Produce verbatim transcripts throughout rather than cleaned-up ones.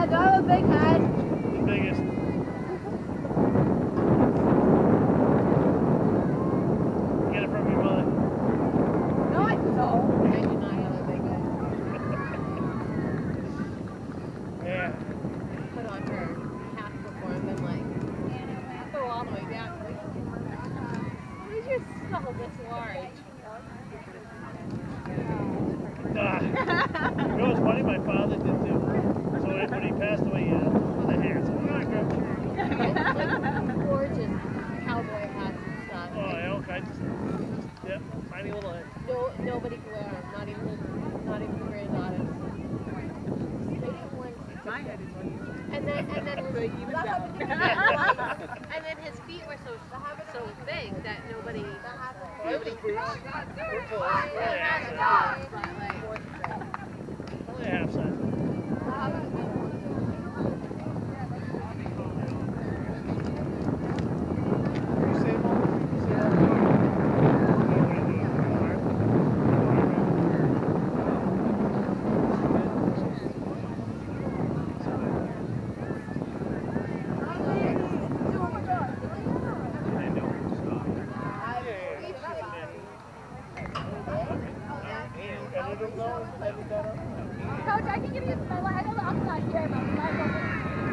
do I have a big head? The biggest. Get it from your mother. No, I don't. I do not have a big head. Yeah. Put on her half before and then like go all the way down. Why is your skull this large? Ah. You know what's funny? My father did too. So when he passed away, yeah, with the hair. So, oh, like gorgeous cowboy hats and stuff. oh, yeah, all kinds of stuff. Yep, tiny little head. No, nobody can wear them. Not even, not even the granddaughters. My head is one. And then, and then, his, even down. and then his feet were so so big that nobody, nobody. Only half size. Coach, I can give you my leg. I'm not here, but my leg.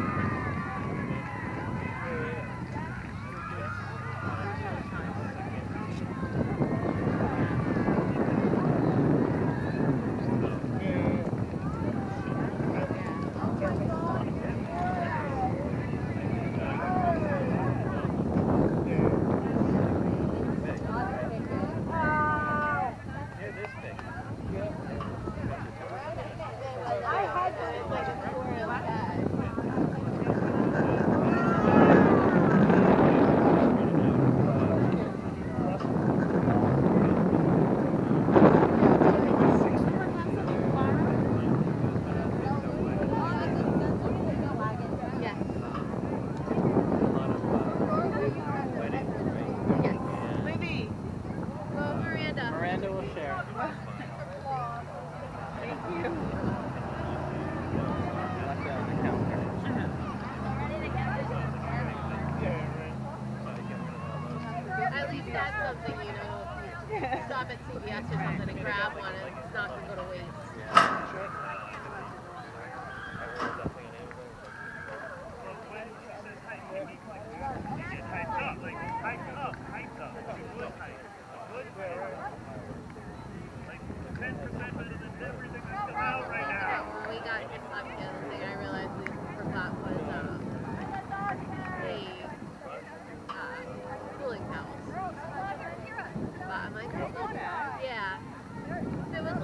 Miranda will share. Thank you. Left out the counter. At least that's something, you know, if you stop at C V S or something and grab one, it's not going to go to waste. Yeah, sure. When we got this up the other thing, I realized we forgot was uh, a uh, cooling towels. But I'm like, oh, yeah. If it was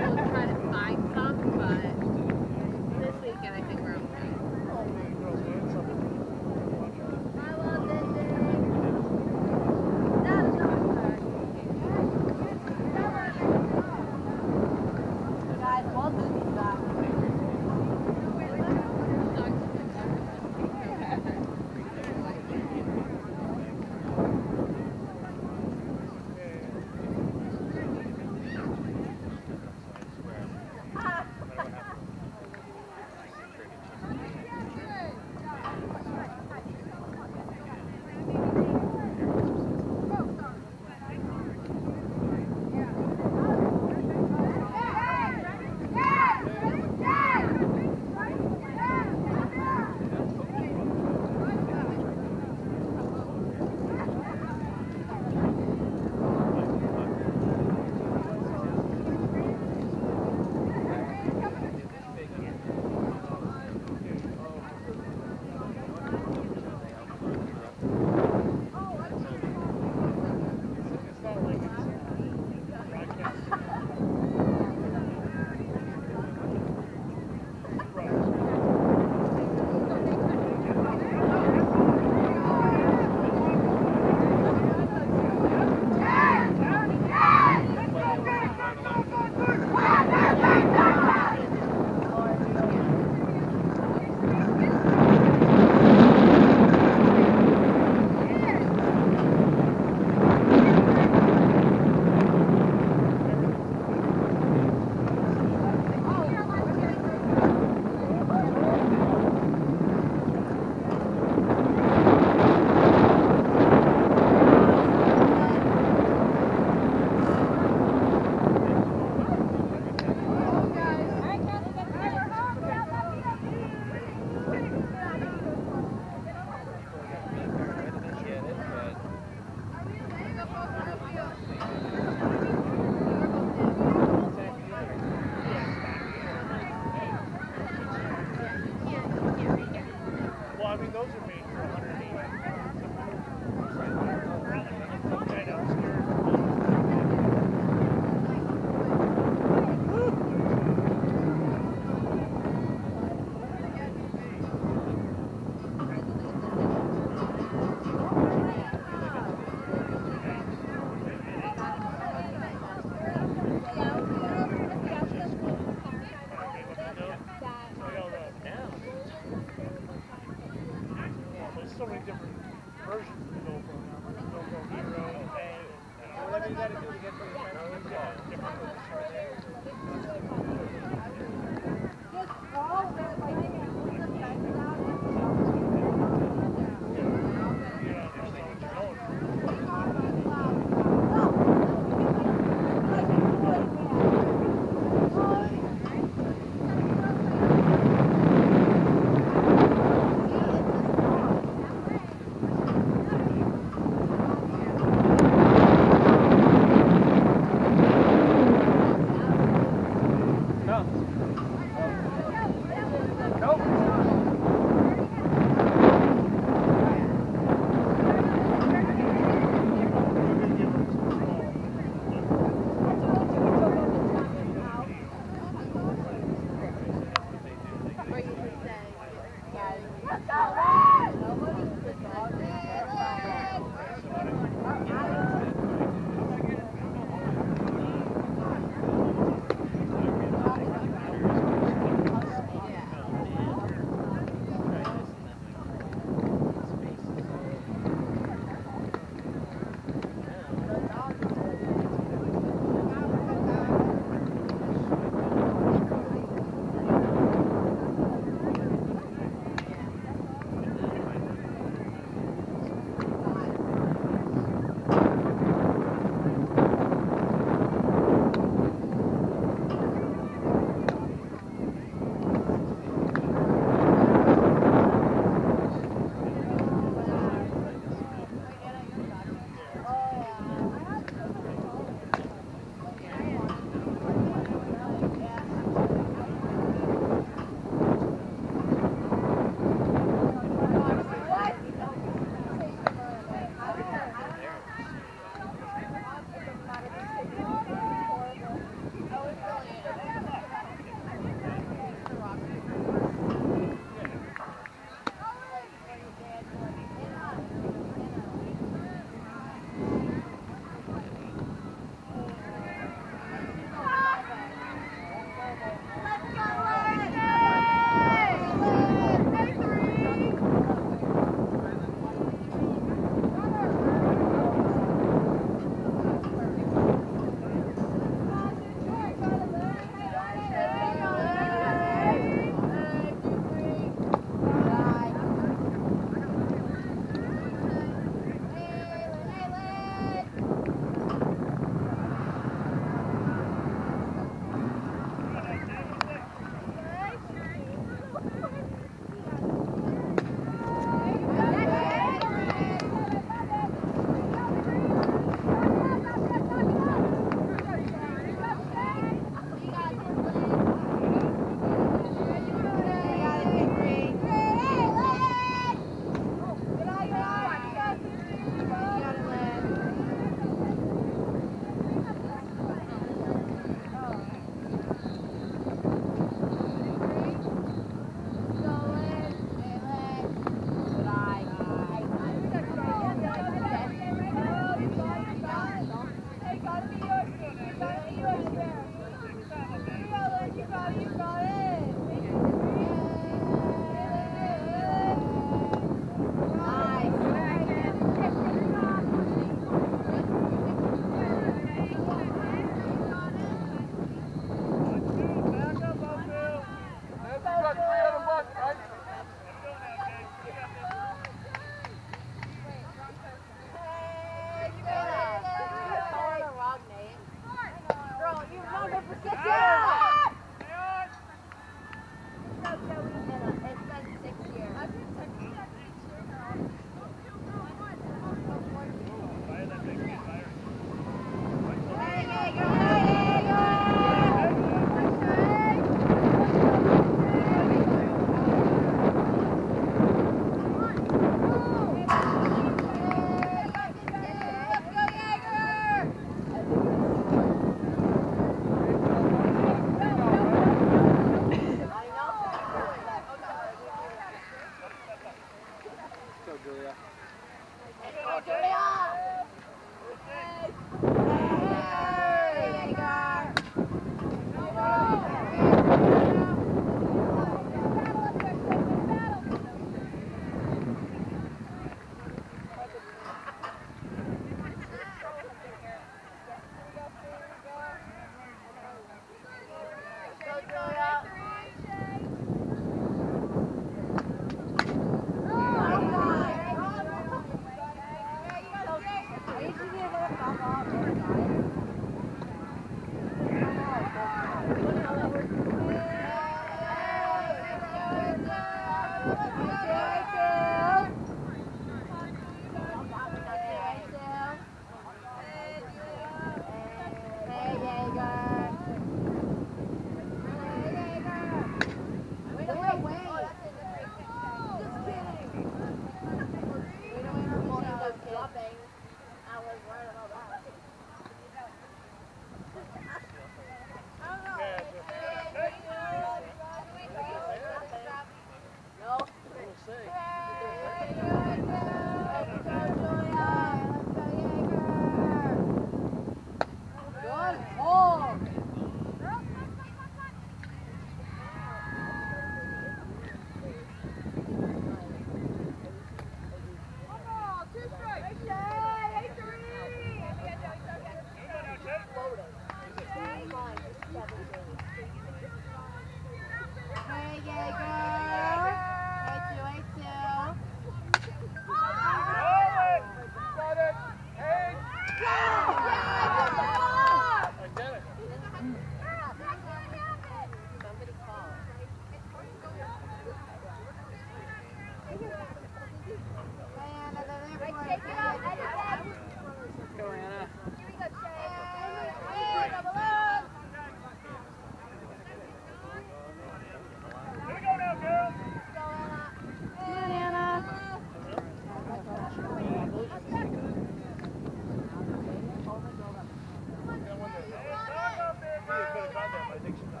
them. I think she's not.